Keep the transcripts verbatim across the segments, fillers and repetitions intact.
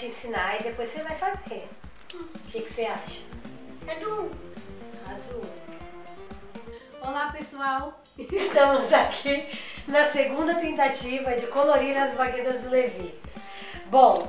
te ensinar e depois você vai fazer. O que, que você acha? Azul. Azul. Olá, pessoal! Estamos aqui na segunda tentativa de colorir as baquetas do Levi. Bom,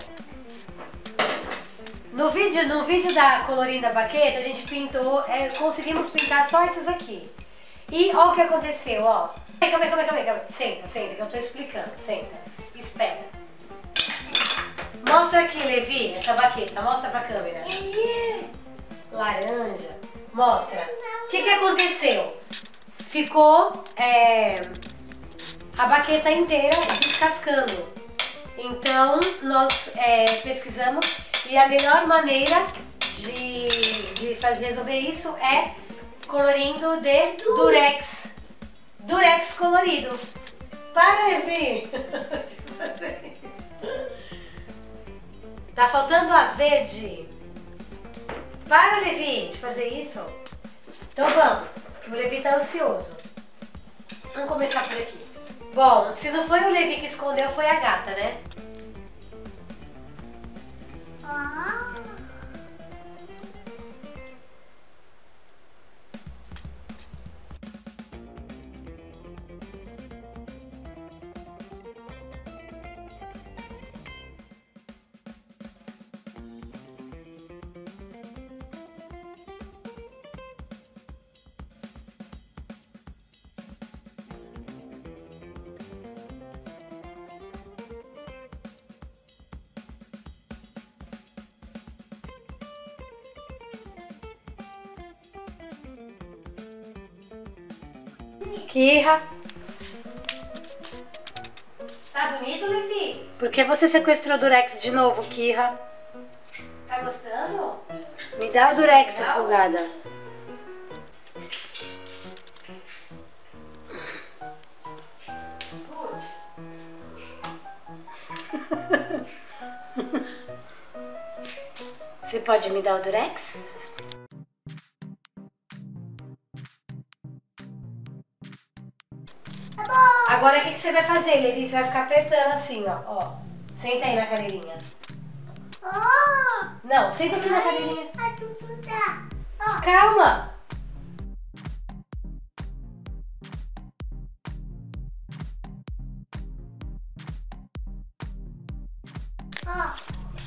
no vídeo, no vídeo da colorindo a baqueta, a gente pintou, é, conseguimos pintar só essas aqui. E olha o que aconteceu, ó. Calma aí, calma aí, calma aí, calma aí. Senta, senta, que eu tô explicando. Senta, espera. Mostra aqui, Levi, essa baqueta. Mostra pra câmera. Laranja. Mostra. O que que aconteceu? Ficou é, a baqueta inteira descascando. Então, nós é, pesquisamos e a melhor maneira de, de fazer, resolver isso é colorindo de durex. Durex colorido. Para, Levi, de fazer isso. Tá faltando a verde. Para, Levi, de fazer isso. Então vamos, que o Levi tá ansioso. Vamos começar por aqui. Bom, se não foi o Levi que escondeu, foi a gata, né? Ah. Kirra. Tá bonito, Levi? Por que você sequestrou o durex de novo, Kirra? Tá gostando? Me dá o durex, sua folgada. Você pode me dar o durex? Agora o que, que você vai fazer, Levi? Você vai ficar apertando assim, ó. ó. Senta aí na cadeirinha. Oh. Não, senta aqui na cadeirinha. Oh. Calma. Oh.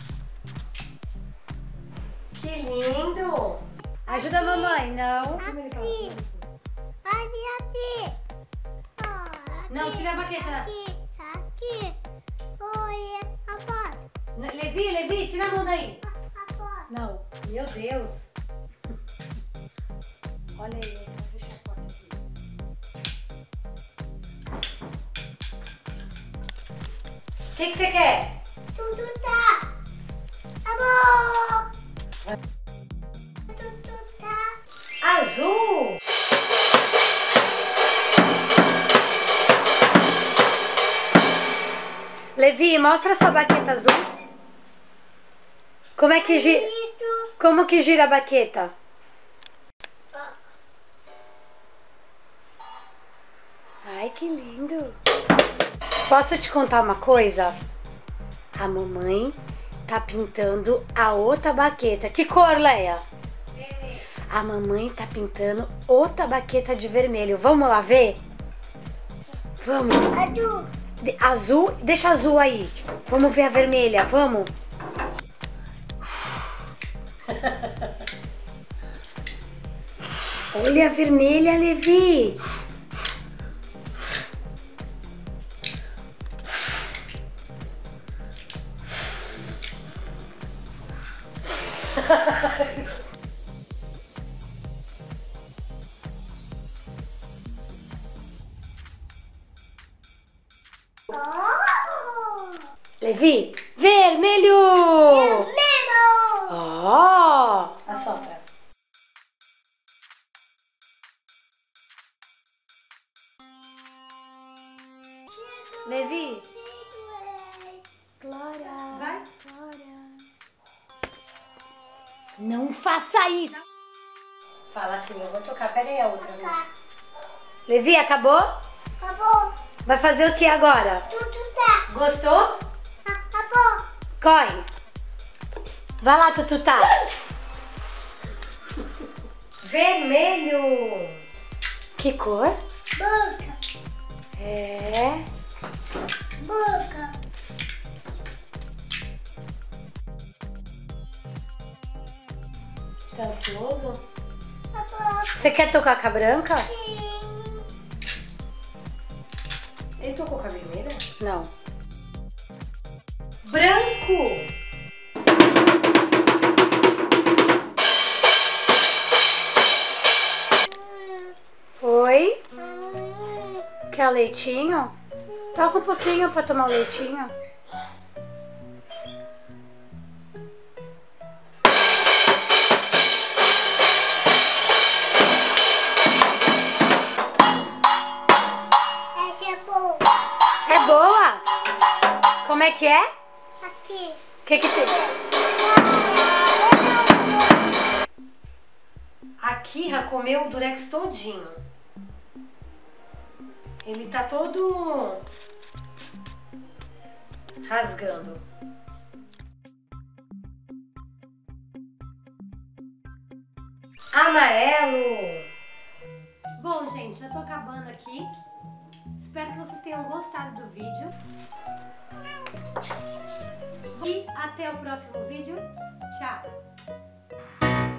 Que lindo. Ajuda a mamãe, não. Aqui. Aqui, aqui. Não, tira a baqueta. Aqui, aqui. Oi, a porta. Levi, Levi, tira a mão daí. A porta. Não, meu Deus. Olha aí, eu vou fechar a porta aqui. O que que você quer? Tudo tá. Amor. Tudo tá. Azul. Levi, mostra a sua baqueta azul. Como é que gira? Como que gira a baqueta? Ai, que lindo. Posso te contar uma coisa? A mamãe tá pintando a outra baqueta. Que cor, Leia? Vermelho. A mamãe tá pintando outra baqueta de vermelho. Vamos lá ver? Vamos. Azul. Azul, deixa azul aí. Vamos ver a vermelha, vamos? Olha a vermelha, Levi. Oh. Levi, vermelho! Vermelho! Ó! Oh. Assopra. Levi. Glória. Vai. Glória. Não faça isso. Fala assim, eu vou tocar. Pega aí a outra. Né? Levi, acabou? Acabou. Vai fazer o que agora? Tudo tá. Gostou? Acabou. Corre. Vai lá, Tututá. Vermelho. Que cor? Boca. É. Boca. Tá ansioso? Papo. Você quer tocar com a branca? Sim. Ele tocou com a vermelha? Não. Branco. Oi? Hum. Quer leitinho? Toca um pouquinho pra tomar o leitinho. Essa é boa. É boa? Como é que é? Aqui. O que que tem? A Kira comeu o Durex todinho. Ele tá todo rasgando. Amarelo. Bom, gente, já tô acabando aqui. Espero que vocês tenham gostado do vídeo. E até o próximo vídeo. Tchau!